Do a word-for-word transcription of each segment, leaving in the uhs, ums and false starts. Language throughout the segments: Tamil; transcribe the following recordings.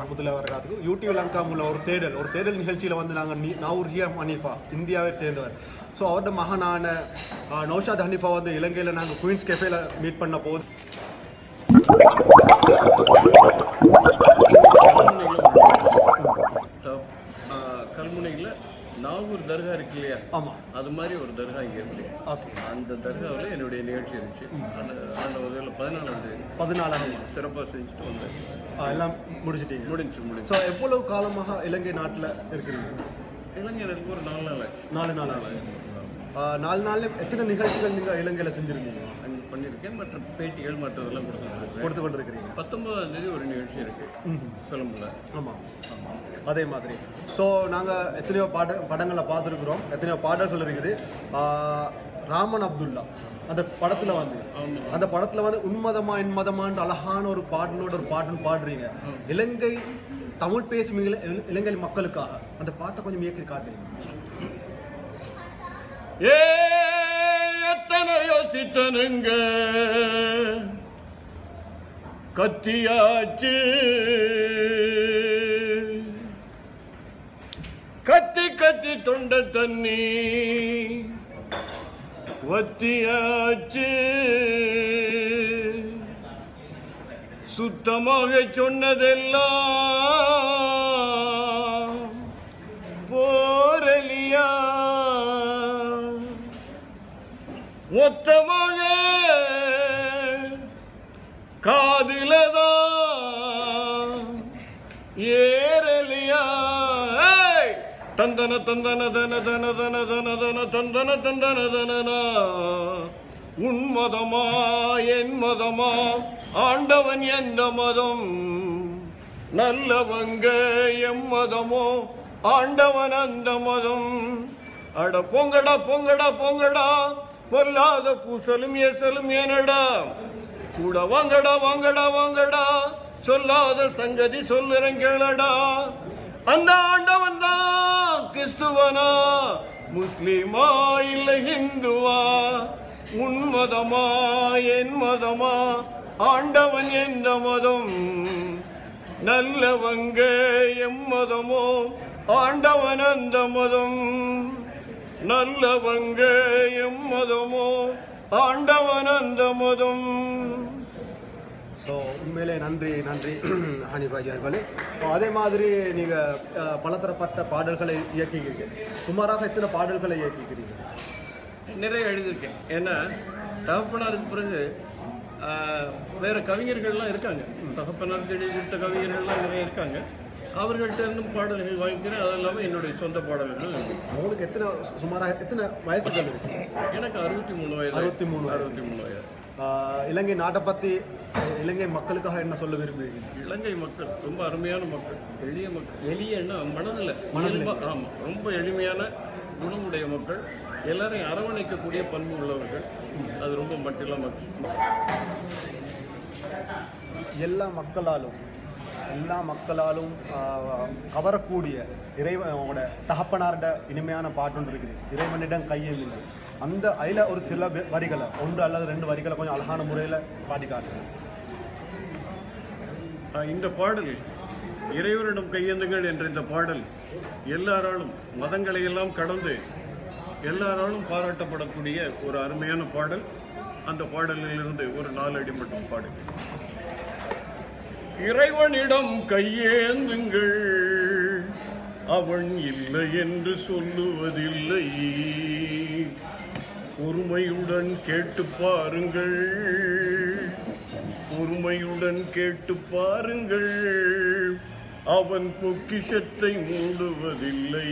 வரமத்துல்லாஹி வபரகாத்துஹு. யூடியூப் லங்கா உள்ள ஒரு தேடல் ஒரு தேடல் நிகழ்ச்சியில் வந்து நாங்கள் நாவூர் ஹியா ஹனீஃபா இந்தியாவை சேர்ந்தவர். ஸோ அவரோட மகனான நௌஷாத் ஹனீஃபா வந்து இலங்கையில் நாங்கள் குயின்ஸ் கெஃபேல மீட் பண்ண போது கல்முனையில் நாகூர் தர்கா இருக்கு இல்லையா? ஆமாம், அது மாதிரி ஒரு தர்கா இங்கே இருக்கு. ஓகே, அந்த தர்காவில் என்னுடைய நிகழ்ச்சி இருந்துச்சு. அந்த அந்த வகையில் பதினாலாம் தேதி பதினாலாம் சிறப்பாக செஞ்சுட்டு வந்தேன். எல்லாம் முடிச்சிட்டீங்க? முடிஞ்சு முடிஞ்சு. ஸோ எவ்வளவு காலமாக இலங்கை நாட்டில் இருக்கிறீங்க? இளைஞருக்கு ஒரு நாலு நாள் ஆச்சு. நாலு நாள் ஆச்சு. நாலு நாளில் எத்தனை நிகழ்ச்சிகள் நீங்கள் இலங்கையில் செஞ்சுருக்கீங்க? பண்ணியிருக்கேன். மற்ற பேட்டிகள் மற்றதெல்லாம் கொடுத்துருக்கேன் கொடுத்து கொண்டு இருக்கிறீங்க. பத்தொன்பதாம் தேதி ஒரு நிகழ்ச்சி இருக்கு கொழும்புல. ஆமாம், அதே மாதிரி. ஸோ நாங்கள் எத்தனையோ பாட படங்களை பார்த்துருக்குறோம், எத்தனையோ பாடல்கள் இருக்குது. ராமன் அப்துல்லா அந்த படத்தில் வந்து அந்த படத்தில் வந்து உன்மதமா என்மதமான்ற அழகான ஒரு பாடலோட ஒரு பாட்டுன்னு பாடுறீங்க. இலங்கை தமிழ் பேசும் இலங்கை மக்களுக்காக அந்த பாட்டை கொஞ்சம் இயக்கி காட்டுறீங்க. ஏ எத்தனை யோசித்தனுங்க கத்தியாச்சு கத்தி கத்தி தொண்ட தண்ணி வத்தியாச்சு சுத்தமாக சொன்னதெல்லாம் போரலியா மொத்தமாக காதிலதான் ஏறலியா தந்தன தந்தன தன தன தன தன தன தந்தன தந்தன தனனா உன்மதமா என் மதமா ஆண்டவன் எந்த மதம் நல்லவங்க எம் மதமோ ஆண்டவன் அந்த மதம் அட பொங்கடா பொங்கடா பொங்கடா பொல்லாத பூசலும் ஏசலும் ஏனடா கூட வாங்கடா வாங்கடா வாங்கடா சொல்லாத சங்கதி சொல்லுறேன் கேளடா அந்த ஆண்டவன் தான் கிறிஸ்துவனா முஸ்லிமா இல்லை ஹிந்துவா உன்மதமா என் மதமா ஆண்டவன் எந்த மதம் நல்லவங்க எம் மதமோ ஆண்டவன் அந்த மதம் நல்லவங்க எம் மதமோ ஆண்டவன் அந்த மதம். ஸோ உண்மையிலே நன்றி நன்றி ஹனீஃபாஜி அவர்களே. அதே மாதிரி நீங்கள் பலதரப்பட்ட பாடல்களை இயக்கிக்கிறீங்க. சுமாராக எத்தனை பாடல்களை இயக்கிக்கிறீங்க? நிறைய எழுதியிருக்கேன். ஏன்னா தகப்பனாருக்கு பிறகு வேற கவிஞர்கள்லாம் இருக்காங்க. தகப்பனாருக்கு எழுதி கொடுத்த கவிஞர்கள்லாம் நிறைய இருக்காங்க. அவர்கள்ட்ட இருந்தும் பாடல்கள் வாங்கிக்கிறேன். அது இல்லாமல் என்னுடைய சொந்த பாடல்கள். உங்களுக்கு எத்தனை சுமாராக எத்தனை வயசுகள் இருக்கு? எனக்கு அறுபத்தி மூணு வயது. அறுபத்தி மூணு அறுபத்தி மூணு வயது. இலங்கை நாட்டை பற்றி இலங்கை மக்களுக்காக என்ன சொல்ல விரும்புகிறீங்க? இலங்கை மக்கள் ரொம்ப அருமையான மக்கள், எளிய மக்கள். எளியன்னா மனதில் மனதில் ஆமாம், ரொம்ப எளிமையான குணமுடைய மக்கள், எல்லாரையும் அரவணைக்கக்கூடிய பண்பு உள்ளவர்கள். அது ரொம்ப மட்டில்லாம் மக்கள். எல்லா மக்களாலும் எல்லா மக்களாலும் கவரக்கூடிய இறைவனோட தகப்பனார்ட இனிமையான பாட்டு இருக்குது, இறைவனிடம் கையில் இல்லை. அந்த அதில் ஒரு சில வரிகளை, ஒன்று அல்லது ரெண்டு வரிகளை கொஞ்சம் அழகான முறையில் பாடி காட்டுங்க. இந்த பாடல் இறைவனிடம் கையேந்துங்கள் என்ற இந்த பாடல் எல்லாராலும் மதங்களை எல்லாம் கடந்து எல்லாராலும் பாராட்டப்படக்கூடிய ஒரு அருமையான பாடல். அந்த பாடலிலிருந்து ஒரு நாலு அடி மட்டும் பாடு. இறைவனிடம் கையேந்துங்கள், அவன் இல்லை என்று சொல்லுவதில்லை. பொறுமையுடன் கேட்டு பாருங்கள், பொறுமையுடன் கேட்டு பாருங்கள், அவன் பொக்கிஷத்தை மூடுவதில்லை.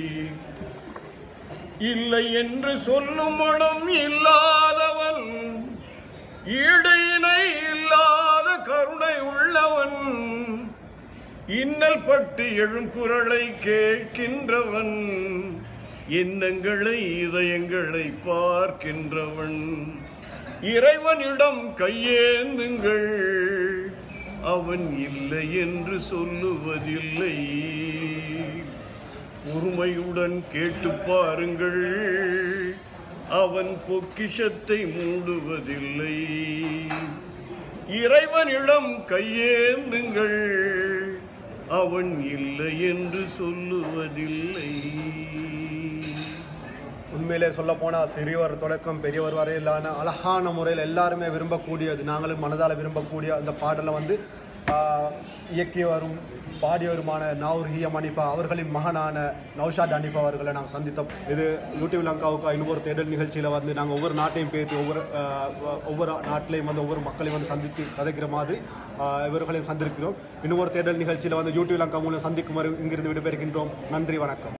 இல்லை என்று சொல்லும் மனம் இல்லாதவன், ஈடு இணை இல்லாத கருணை உள்ளவன், இன்னல் பட்டு எழும் குரலை கேட்கின்றவன், எண்ணங்களை இதயங்களை பார்க்கின்றவன். இறைவனிடம் கையேந்துங்கள், அவன் இல்லை என்று சொல்லுவதில்லை. பொறுமையுடன் கேட்டு பாருங்கள், அவன் பொக்கிஷத்தை மூடுவதில்லை. இறைவனிடம் கையேந்துங்கள், அவன் இல்லை என்று சொல்லுவதில்லை. உண்மையிலே சொல்ல போனால் சிறியவர் தொடக்கம் பெரியவர் வரையிலான அழகான முறையில் எல்லாருமே விரும்பக்கூடியது, நாங்களும் மனதால் விரும்பக்கூடிய அந்த பாடலை வந்து இயக்கியவரும் பாடியவருமான நாவூர் ஹியம் அனிஃபா அவர்களின் மகனான நௌஷாத் அனிஃபா அவர்களை நாங்கள் சந்தித்தோம். இது யூடியூப் லங்காவுக்கு இன்னொரு தேடல் நிகழ்ச்சியில் வந்து நாங்கள் ஒவ்வொரு நாட்டையும் பேசி ஒவ்வொரு ஒவ்வொரு நாட்டிலையும் வந்து ஒவ்வொரு மக்களையும் வந்து சந்தித்து கதைக்கிற மாதிரி இவர்களையும் சந்திருக்கிறோம். இன்னொரு தேடல் நிகழ்ச்சியில் வந்து யூடியூப் லங்கா மூலம் சந்திக்கும் வரை இங்கிருந்து விடைபெறுகின்றோம். நன்றி, வணக்கம்.